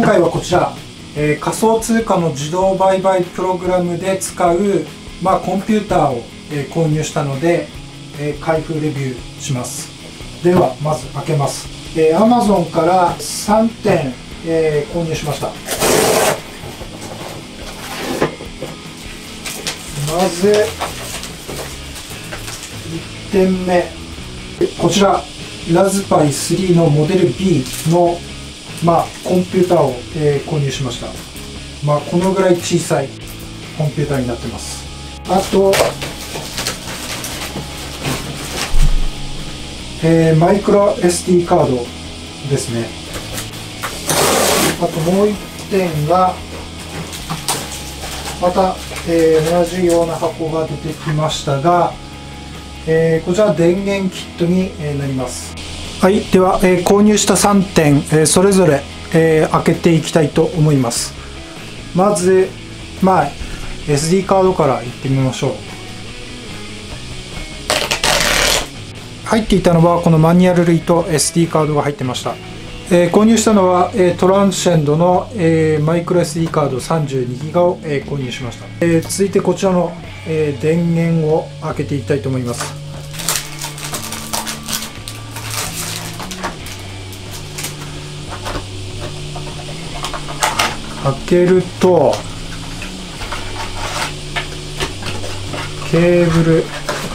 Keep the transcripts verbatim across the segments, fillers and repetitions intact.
回はこちら、えー、仮想通貨の自動売買プログラムで使う、まあ、コンピューターを、えー、購入したので、えー、開封レビューします。ではまず開けます。えー、Amazon からさんてん、えー、購入しました。まずいってんめ、こちらラズパイスリーのモデル ビー の、まあ、コンピューターを、えー、購入しました。まあ、このぐらい小さいコンピューターになってます。あと、えー、マイクロ エスディー カードですね。あともういってんがまた、えー、同じような箱が出てきましたが、えー、こちら電源キットになります。はい、では、えー、購入したさんてん、えー、それぞれ、えー、開けていきたいと思います。まず、まあ、エスディー カードからいってみましょう。入っていたのはこのマニュアル類と エスディー カードが入ってました。えー、購入したのは、えー、トランシェンドの、えー、マイクロ エスディー カード さんじゅうにギガを、えー、購入しました。えー、続いてこちらの、えー、電源を開けていきたいと思います。開けるとケーブル、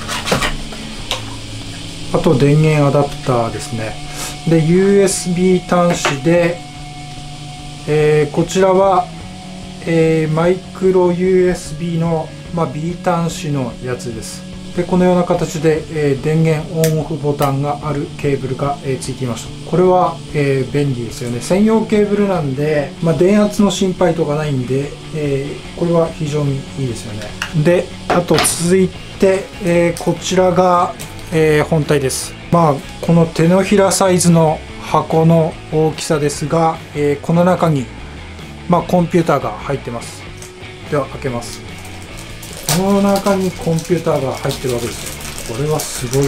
あと電源アダプターですね。で ユーエスビー 端子で、えー、こちらは、えー、マイクロ ユーエスビー の、まあ、B 端子のやつです。でこのような形で、えー、電源オンオフボタンがあるケーブルが、えー、ついていました。これは、えー、便利ですよね。専用ケーブルなんで、まあ、電圧の心配とかないんで、えー、これは非常にいいですよね。であと続いて、えー、こちらが、えー、本体です。まあこの手のひらサイズの箱の大きさですが、えー、この中に、まあ、コンピューターが入ってます。では開けます。この中にコンピューターが入ってるわけですよ。これはすごいよ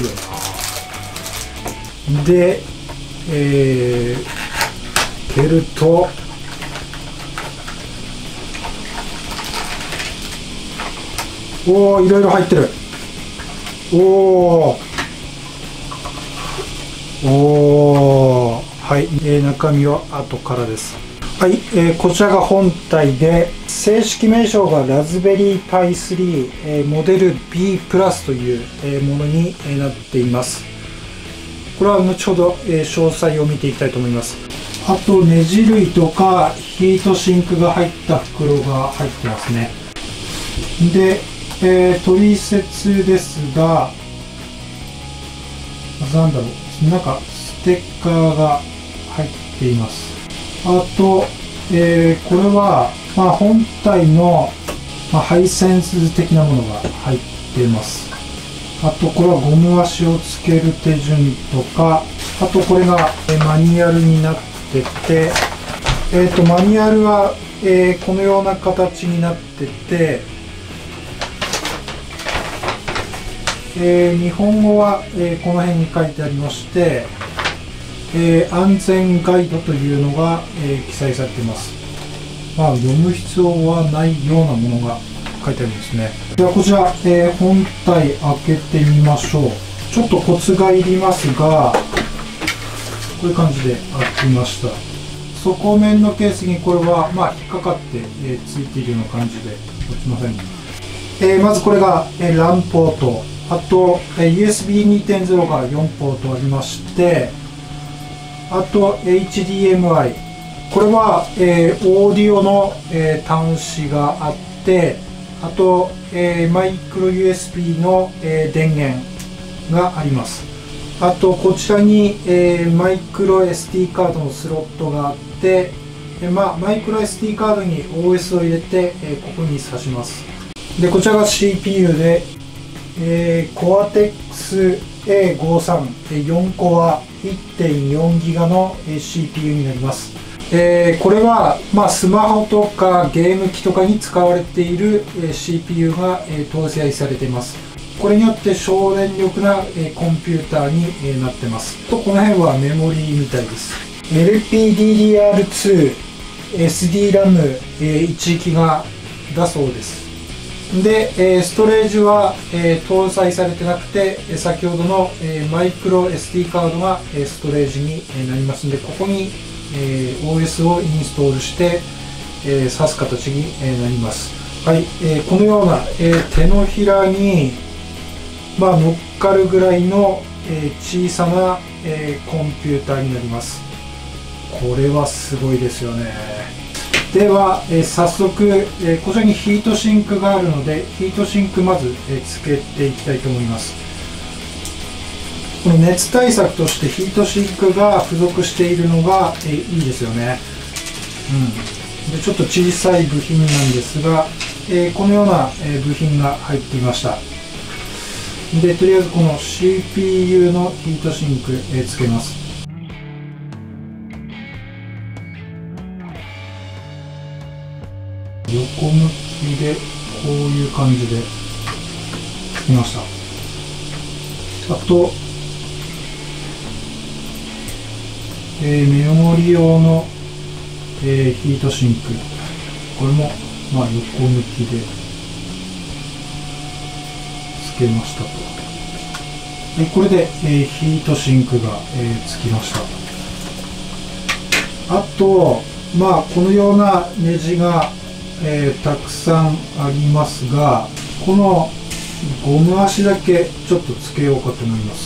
な。で、えー、開けるとおお、いろいろ入ってる。おおおー、はい、えー、中身は後からです。はい、えー、こちらが本体で、正式名称がラズベリーパイスリー、えー、モデル ビー プラスという、えー、ものになっています。これは後ほど、えー、詳細を見ていきたいと思います。あとネジ類とかヒートシンクが入った袋が入ってますね。で、えー、取説ですが、なんだろう、なんかステッカーが入っています。あと、えー、これは、まあ、本体の、まあ、ハイセンス的なものが入っています。あとこれはゴム足をつける手順とか、あとこれがマニュアルになってて、えー、とマニュアルは、えー、このような形になってて、えー、日本語は、えー、この辺に書いてありまして、えー、安全ガイドというのが、えー、記載されています。まあ、読む必要はないようなものが書いてあるんですね。ではこちら、えー、本体開けてみましょう。ちょっとコツがいりますが、こういう感じで開きました。底面のケースにこれは、まあ、引っかかって、えー、ついているような感じで落ちませんね。えー、まずこれが、えー、ラン ポート、あと、えー、ユーエスビーにてんゼロ がよんポートありまして、あと エイチディーエムアイ、 これは、えー、オーディオの、えー、端子があって、あと、えー、マイクロ ユーエスビー の、えー、電源があります。あとこちらに、えー、マイクロ エスディー カードのスロットがあって、えーまあ、マイクロ エスディー カードに オーエス を入れて、えー、ここに挿します。でこちらが シーピーユー で、えー、コアテックス エーごじゅうさん、よんコア いってんよんギガの シーピーユー になります。えー、これは、まあ、スマホとかゲーム機とかに使われている シーピーユー が、えー、搭載されています。これによって省電力な、えー、コンピューターに、えー、なってます。とこの辺はメモリーみたいです。エルピーディーディーアールツー、 エスディーラムいちギガだそうです。で、ストレージは搭載されてなくて、先ほどのマイクロ エスディー カードがストレージになりますので、ここに オーエス をインストールして挿す形になります。はい、このような手のひらに、まあ、乗っかるぐらいの小さなコンピューターになります。これはすごいですよね。では、えー、早速、えー、こちらにヒートシンクがあるので、ヒートシンクまず、えー、つけていきたいと思います。この熱対策としてヒートシンクが付属しているのが、えー、いいですよね。うん、でちょっと小さい部品なんですが、えー、このような、えー、部品が入っていました。でとりあえずこの シーピーユー のヒートシンク、えー、つけます。横向きでこういう感じでつきました。あと、えー、メモリ用の、えー、ヒートシンク、これもまあ横向きでつけましたと。でこれで、えー、ヒートシンクが、えー、つきました。あとまあこのようなネジがえー、たくさんありますが、このゴム足だけちょっとつけようかと思います。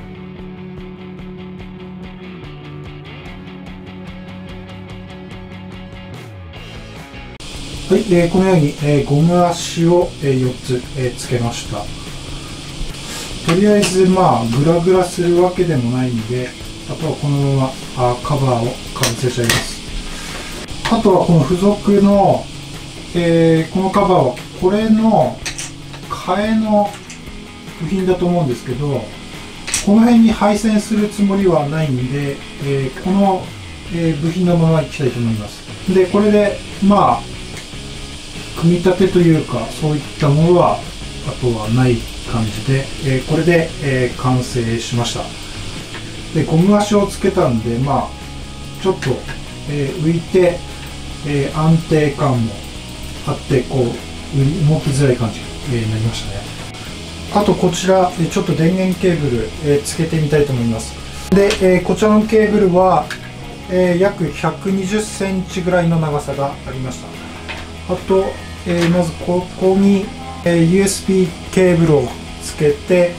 はい、えー、このように、えー、ゴム足を、えー、よっつ、えー、つけました。とりあえずまあグラグラするわけでもないんで、あとはこのままあカバーをかぶせちゃいます。あとはこの付属のえー、このカバーはこれの替えの部品だと思うんですけど、この辺に配線するつもりはないんで、えー、この、えー、部品のままいきたいと思います。でこれでまあ組み立てというかそういったものはあとはない感じで、えー、これで、えー、完成しました。でゴム足をつけたんで、まあちょっと、えー、浮いて、えー、安定感もあってこう動きづらい感じになりましたね。あとこちらちょっと電源ケーブルつけてみたいと思います。でこちらのケーブルは約ひゃくにじゅっセンチぐらいの長さがありました。あとまずここに ユーエスビー ケーブルをつけて、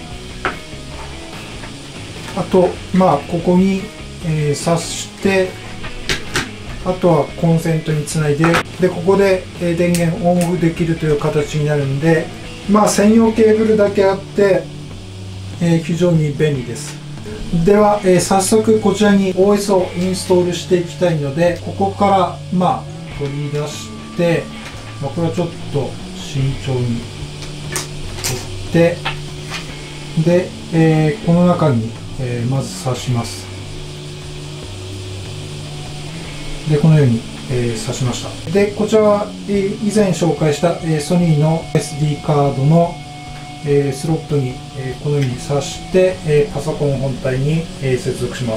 あとまあここに挿して、あとはコンセントにつないで、でここで電源オンオフできるという形になるんで、まあ専用ケーブルだけあって、えー、非常に便利です。では、えー、早速こちらに オーエス をインストールしていきたいので、ここからまあ取り出して、まあ、これはちょっと慎重に取って、で、えー、この中に、えー、まず挿します。でこのように、えー、挿しました。でこちらは、えー、以前紹介した、えー、ソニーの エスディー カードの、えー、スロットに、えー、このように挿して、えー、パソコン本体に、えー、接続します。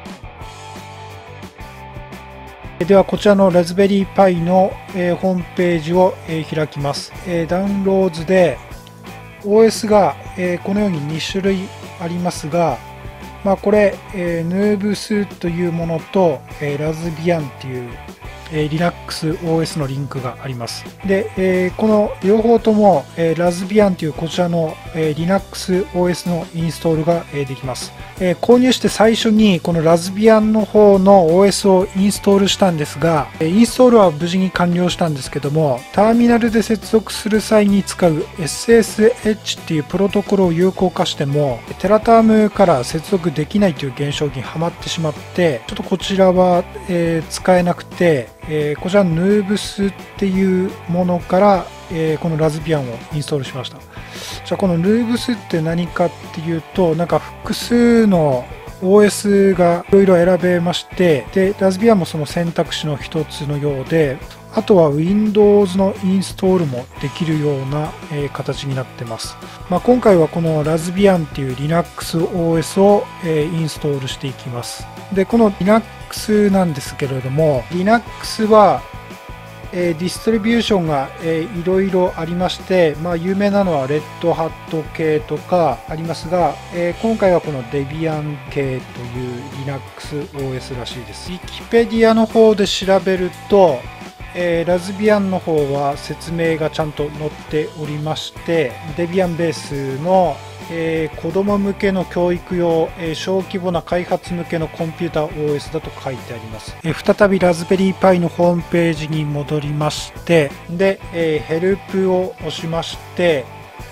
ではこちらのラズベリーパイの、えー、ホームページを、えー、開きます。えー、ダウンローズで オーエス が、えー、このようにに種類ありますが、まあこれ、えー、ヌーブスというものと、えー、ラズビアンっていう、えー、Linux オーエス のリンクがあります。で、えー、この両方とも、えー、ラズビアンというこちらの、えー、Linux オーエス のインストールが、えー、できます。えー、購入して最初にこのラズビアンの方の オーエス をインストールしたんですが、インストールは無事に完了したんですけども、ターミナルで接続する際に使う エスエスエイチ っていうプロトコルを有効化してもテラタームから接続できないという現象にはまってしまって、ちょっとこちらは、えー、使えなくて、えー、こちらの ヌーブス っていうものから、えー、このラズビアンをインストールしました。じゃあこの ヌーブス って何かっていうと、なんか複数の オーエス がいろいろ選べまして、でラズビアンもその選択肢の一つのようで、あとは Windows のインストールもできるような、えー、形になってます。まあ、今回はこのラズビアンっていう Linux オーエス を、えー、インストールしていきます。でこの Linux Linux なんですけれども、Linux は、えー、ディストリビューションが、えー、いろいろありまして、まあ、有名なのは Red Hat 系とかありますが、えー、今回はこの Debian 系という Linux オーエス らしいです。Wikipedia の方で調べると、えー、ラズビアンの方は説明がちゃんと載っておりまして、Debian ベースのえー、子供向けの教育用、えー、小規模な開発向けのコンピューター オーエス だと書いてあります。えー、再びラズベリーパイのホームページに戻りまして、で、えー、ヘルプを押しまして、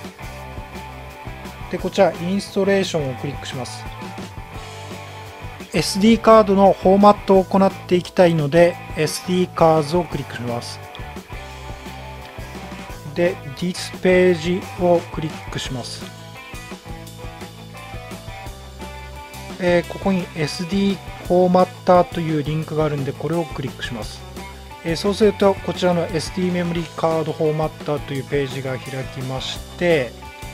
で、こちらインストレーションをクリックします。エスディー カードのフォーマットを行っていきたいので、エスディー カーズをクリックします。で、This ページをクリックします。えー、ここに エスディー フォーマッターというリンクがあるんで、これをクリックします。えー、そうするとこちらの エスディー メモリーカードフォーマッターというページが開きまして、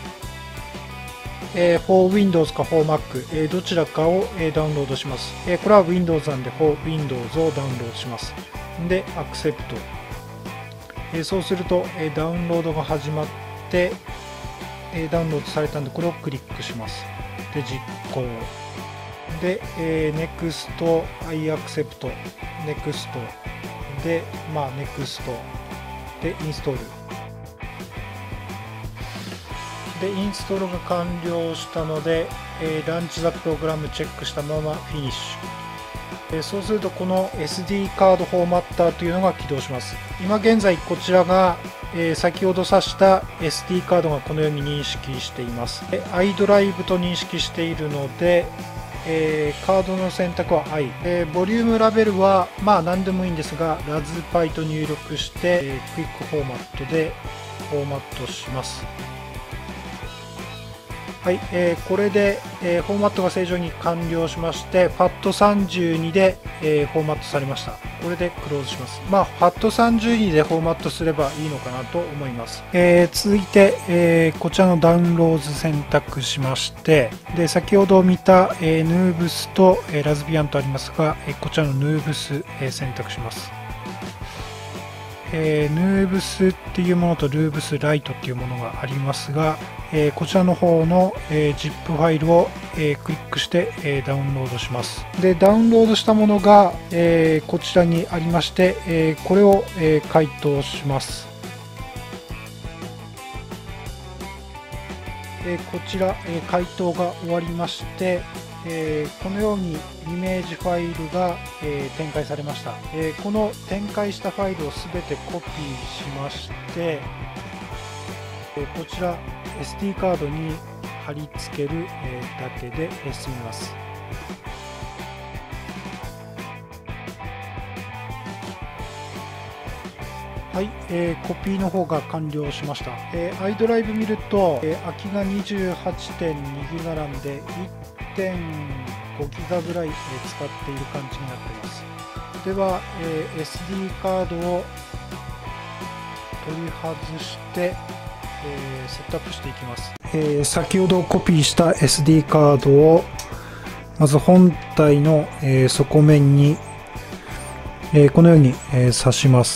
えー、for Windows か for Mac、えー、どちらかを、えー、ダウンロードします。えー、これは Windows なんで for Windows をダウンロードします。で Accept、えー、そうすると、えー、ダウンロードが始まって、えー、ダウンロードされたんでこれをクリックします。で実行で、えー、Next、I accept、Next で、まあ Next でインストールでインストールが完了したので、えー、ランチザプログラムチェックしたままフィニッシュ、えー、そうするとこの エスディー カードフォーマッターというのが起動します。今現在こちらが、えー、先ほど指した エスディー カードがこのように認識しています。iDrive と認識しているので、えー、カードの選択は I、えー、ボリュームラベルはまあ何でもいいんですがラズパイと入力して、えー、クイックフォーマットでフォーマットします。はい、えー、これで、えー、フォーマットが正常に完了しまして ファットさんじゅうに で、えー、フォーマットされました。これでクローズします。まあ ファットさんじゅうに でフォーマットすればいいのかなと思います。えー、続いて、えー、こちらのダウンロード選択しまして、で先ほど見た、えー、ヌーブスと、えー、ラズビアンとありますが、えー、こちらのヌーブス、えー、選択します。えー、ヌーブスっていうものとルーブスライトっていうものがありますが、えー、こちらの方の、えー、ジップ ファイルを、えー、クリックして、えー、ダウンロードします。でダウンロードしたものが、えー、こちらにありまして、えー、これを、えー、解凍します。えー、こちら、えー、解凍が終わりまして、えー、このようにイメージファイルが、えー、展開されました。えー、この展開したファイルをすべてコピーしまして、えー、こちら エスディー カードに貼り付ける、えー、だけで済みます。はい、えー、コピーの方が完了しました。えー、iDrive 見ると、えー、空きが にじゅうはちてんにギガなんで いってんごギガぐらい、えー、使っている感じになっています。では、えー、エスディー カードを取り外して、えー、セットアップしていきます。えー、先ほどコピーした エスディー カードをまず本体の、えー、底面に、えー、このように、えー、挿します。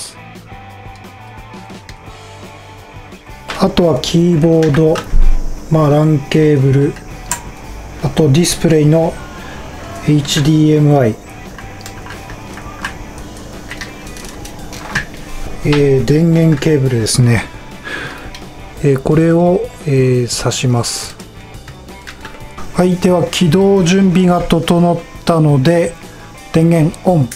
あとはキーボード、まあ、ランケーブル、あとディスプレイの エイチディーエムアイ、えー、電源ケーブルですね、えー、これを、えー、挿します。はい、では起動準備が整ったので電源オン。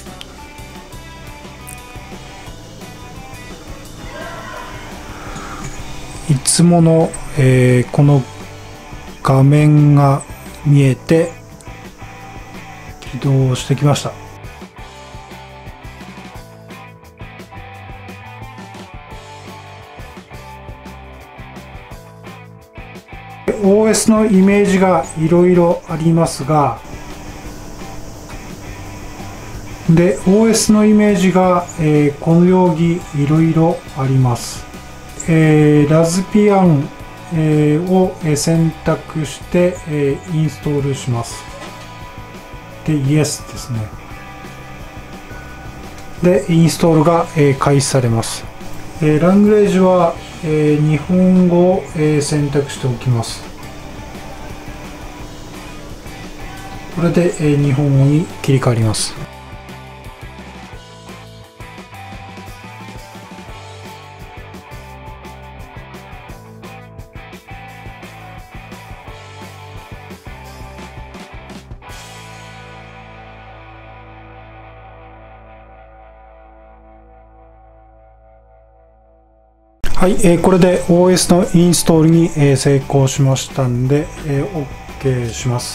いつもの、えー、この画面が見えて起動してきました。オーエス のイメージがいろいろありますが、で オーエス のイメージが、えー、このようにいろいろあります。えー、ラズピアン、えー、を選択して、えー、インストールします。で、イエスですね。 でインストールが、えー、開始されます。えー、ラングレージは、えー、日本語を、えー、選択しておきます。これで、えー、日本語に切り替わります。はい、えー、これで オーエス のインストールに、えー、成功しましたんで、えー、OK します。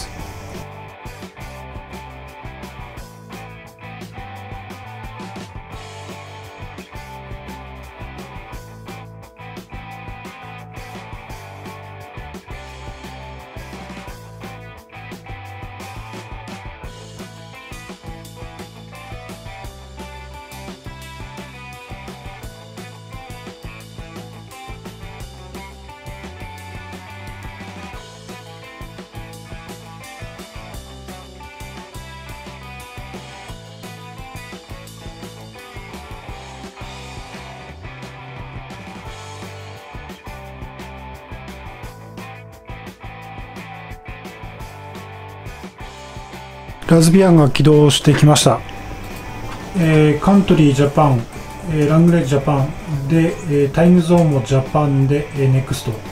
ラズビアンが起動してきました。えー、カントリージャパン、えー、ラングレージジャパンで、えー、タイムゾーンもジャパンで、えー、ネクスト、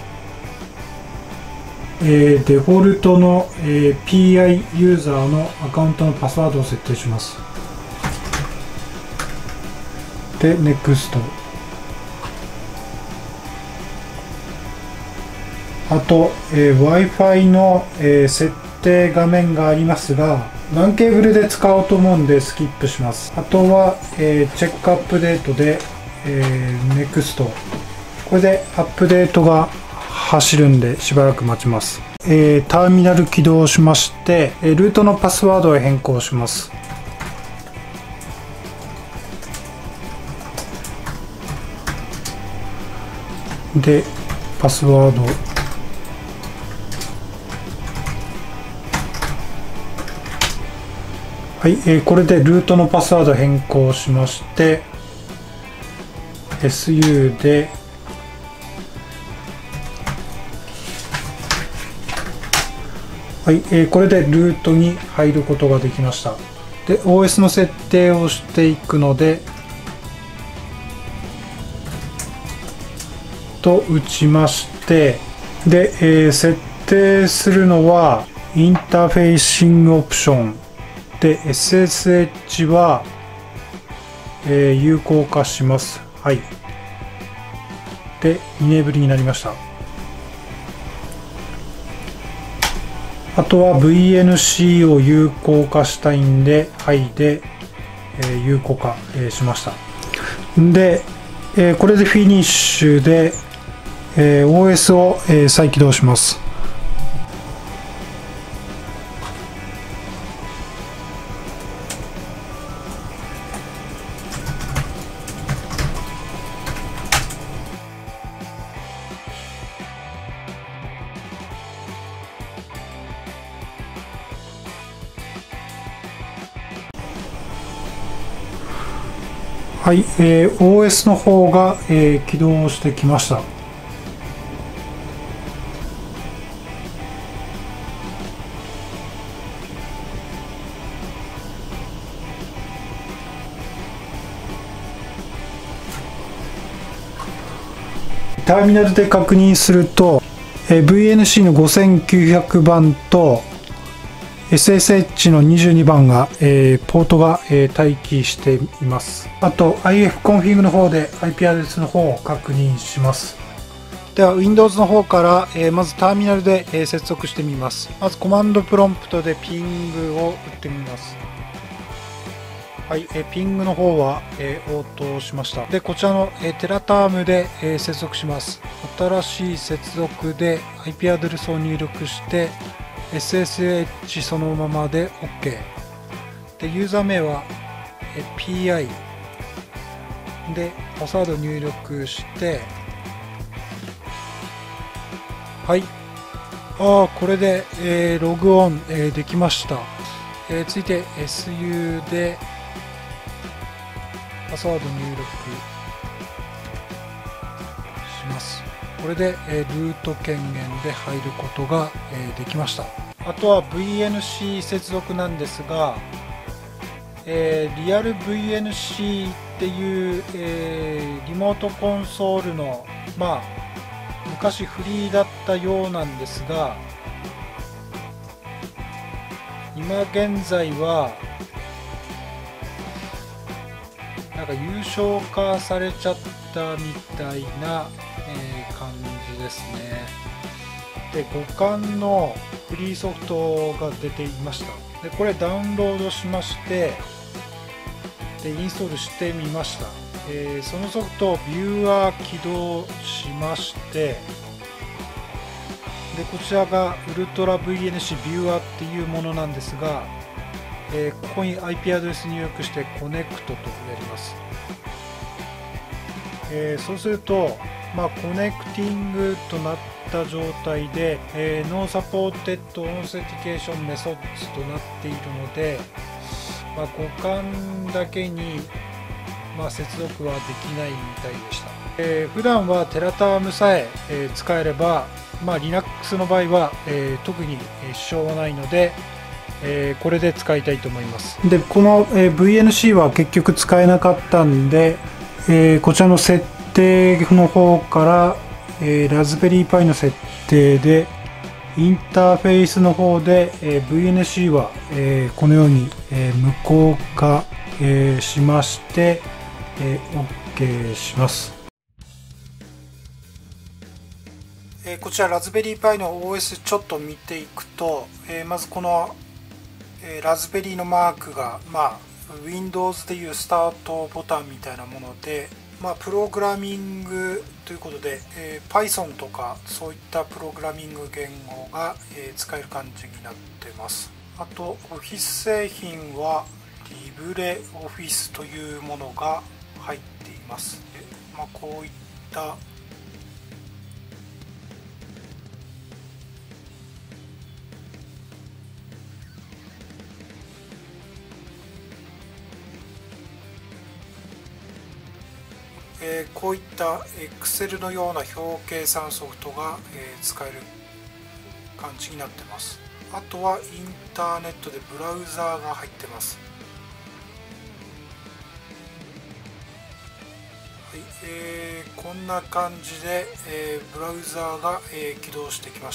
えー、デフォルトの、えー、ピーアイ ユーザーのアカウントのパスワードを設定します。でネクスト。あと、えー、Wi-Fi の、えー、設定画面がありますが、ランケーブルで使おうと思うんでスキップします。あとは、えー、チェックアップデートで、えー、ネクスト。これでアップデートが走るんでしばらく待ちます。えー、ターミナル起動しまして、ルートのパスワードを変更します。で、パスワードはい、えー、これでルートのパスワード変更しまして エスユー ではい、えー、これでルートに入ることができました。で オーエス の設定をしていくのでと打ちまして、で、えー、設定するのはインターフェーシングオプションで エスエスエイチ は、えー、有効化します。はい。で、イネーブルになりました。あとは ブイエヌシー を有効化したいんで、はいで、えー、有効化、えー、しました。で、えー、これでフィニッシュで、えー、オーエス を、えー、再起動します。はい、えー、オーエス の方が、えー、起動してきました。ターミナルで確認すると、えー、ブイエヌシー のごせんきゅうひゃくばんと エスエスエイチ のにじゅうにばんが、えー、ポートが、えー、待機しています。あと アイエフ コンフィグの方で アイピー アドレスの方を確認します。では Windows の方から、えー、まずターミナルで、えー、接続してみます。まずコマンドプロンプトでピングを打ってみます。はい、えー、ピングの方は、えー、応答しました。で、こちらの、えー、テラタームで、えー、接続します。新しい接続で アイピー アドレスを入力して、エスエスエイチ そのままで OK。で、ユーザー名は、えー、ピーアイ でパスワード入力して、はい。ああ、これで、えー、ログオン、えー、できました。えー、続いて エスユー で、 パスワード入力します。これで、えー、ルート権限で入ることが、えー、できました。あとは ブイエヌシー 接続なんですが、えー、リアル ブイエヌシー っていう、えー、リモートコンソールの、まあ、昔フリーだったようなんですが、今現在はなんか優勝化されちゃったみたいな、えー、感じですね。で、互換のフリーソフトが出ていました。で、これダウンロードしまして、でインストールしてみました。えー、そのソフトをビューアー起動しまして、でこちらがウルトラ ブイエヌシー ビューアーっていうものなんですが、えー、ここに アイピー アドレス入力してコネクトとやります。えー、そうすると、まあ、コネクティングとなった状態で、えー、ノーサポーテッドオーセンティケーションメソッドとなっているので、まあ、互換だけに、まあ、接続はできないみたいでした。えー、普段はテラタームさええー、使えれば、まあ、Linux の場合は、えー、特に支障はないので、えー、これで使いたいと思います。でこの、えー、ブイエヌシー は結局使えなかったんで、えー、こちらの設定の方から、えー、ラズベリーパイの設定でインターフェースの方で、えー、ブイエヌシー は、えー、このように、えー、無効化、えー、しまして、えー、OK します。えー、こちらラズベリーパイの オーエス ちょっと見ていくと、えー、まずこの、えー、ラズベリーのマークが、まあ、Windows でいうスタートボタンみたいなもので、まあ、プログラミングということで、えー、Python とかそういったプログラミング言語が、えー、使える感じになってます。あと Office 製品はリブレオフィスというものが入っています。で、まあ、こういったえー、こういった Excel のような表計算ソフトが、えー、使える感じになってます。あとはインターネットでブラウザーが入ってます。はい、えー、こんな感じで、えー、ブラウザーが、えー、起動してきました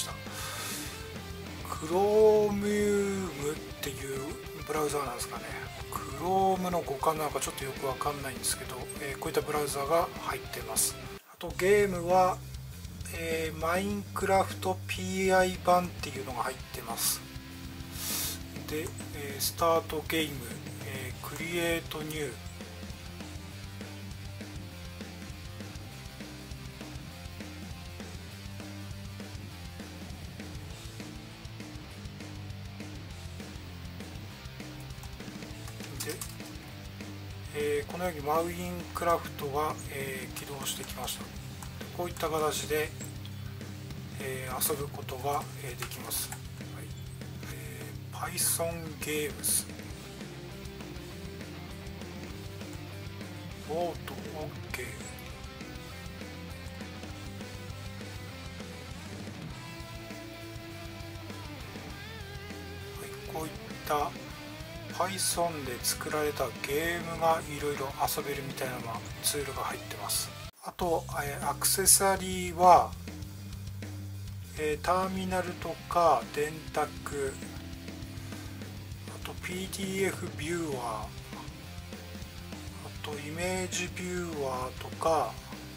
。Chromium っていうブラウザーなんですかね。Chrome の互換なのかちょっとよくわかんないんですけど、えー、こういったブラウザが入っています。あとゲームは、えー、マインクラフト ピーアイ 版っていうのが入ってます。で、えー、スタートゲーム、えー、クリエイトニュー、はい、でえー、このようにマウインクラフトが、えー、起動してきました。こういった形で、えー、遊ぶことが、えー、できます。はい、えー、Python ゲームズ、ボート OK、はい、こういった Python で作られたゲームがいろいろ遊べるみたいなツールが入ってます。あと、えー、アクセサリーは、えー、ターミナルとか電卓、あと ピーディーエフ ビューワー、あとイメージビューワーとか、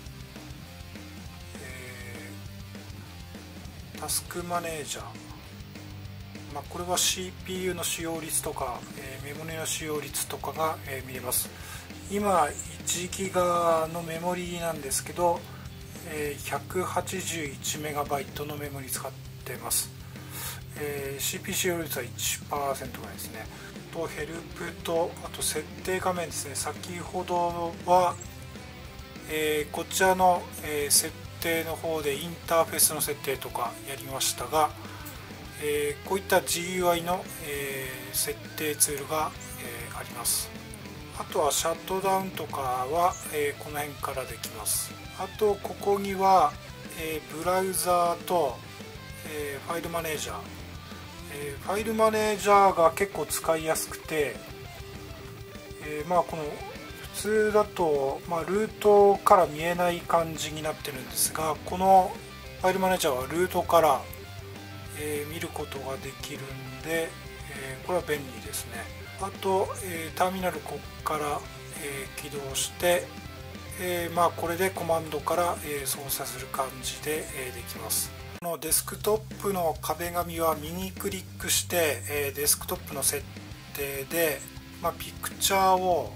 えー、タスクマネージャー、まあ、これは シーピーユー の使用率とか、えー、メモリの使用率とかが、えー、見れます。今いちギガのメモリなんですけど、えー、ひゃくはちじゅういちメガバイトのメモリ使ってます。えー、シーピーユー 使用率は いちパーセント ぐらいですね。とヘルプと、あと設定画面ですね。先ほどは、えー、こちらの、えー、設定の方でインターフェースの設定とかやりましたが、えー、こういった ジーユーアイ の、えー、設定ツールが、えー、あります。 あとはシャットダウンとかは、えー、この辺からできます。あとここには、えー、ブラウザーと、えー、ファイルマネージャー、えー、ファイルマネージャーが結構使いやすくて、えー、まあこの普通だと、まあ、ルートから見えない感じになってるんですが、このファイルマネージャーはルートから、えー、見ることができるんで、えー、これは便利ですね。あと、えー、ターミナルここから、えー、起動して、えー、まあこれでコマンドから、えー、操作する感じで、えー、できます。このデスクトップの壁紙は右クリックして、えー、デスクトップの設定で、まあ、ピクチャーを、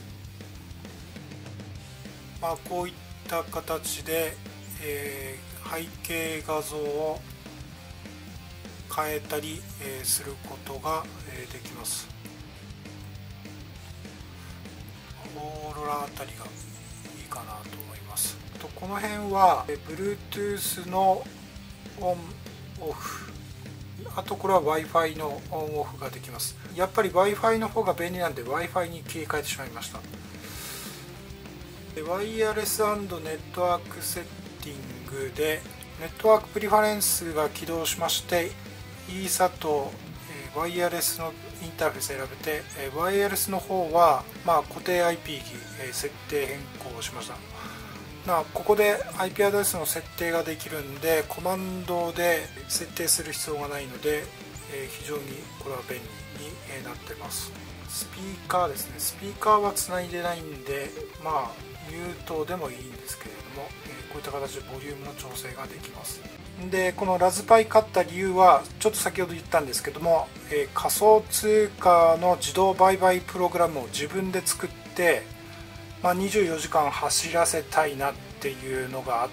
まあ、こういった形で、えー、背景画像を変えたり、えー、することが、えー、できます。オーロラあたりがいいかなと思います。とこの辺は Bluetooth のオンオフ、あとこれは Wi-Fi のオンオフができます。やっぱり Wi-Fi の方が便利なんで Wi-Fi に切り替えてしまいました。ワイヤレス&ネットワークセッティングでネットワークプリファレンスが起動しまして、 イーサ とワイヤレスのインターフェース選べて、ワイヤレスの方は、まあ、固定 アイピー に設定変更しました。なここで アイピー アドレスの設定ができるんで、コマンドで設定する必要がないので、非常にこれは便利になってます。スピーカーですね。スピーカーはつないでないんで、まあミュートでもいいんですけれども、こういった形でボリュームの調整ができます。でこのラズパイ買った理由はちょっと先ほど言ったんですけども、えー、仮想通貨の自動売買プログラムを自分で作って、まあ、にじゅうよじかん走らせたいなっていうのがあって、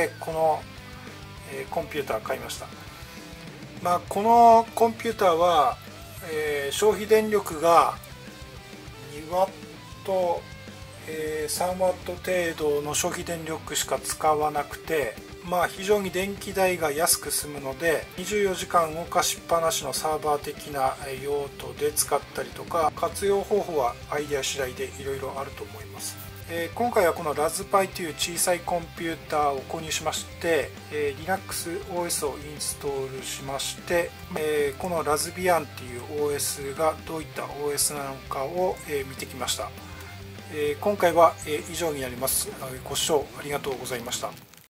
この、えー、コンピューター買いました。まあ、このコンピューターは、えー、消費電力がにワット、えー、さんワット程度の消費電力しか使わなくて、まあ非常に電気代が安く済むので、にじゅうよじかん動かしっぱなしのサーバー的な用途で使ったりとか、活用方法はアイデア次第でいろいろあると思います。えー、今回はこのラズパイという小さいコンピューターを購入しまして、えー、Linux オーエス をインストールしまして、えー、このラズビアンっていう オーエス がどういった オーエス なのかを、えー、見てきました。えー、今回は、えー、以上になります。ご視聴ありがとうございました。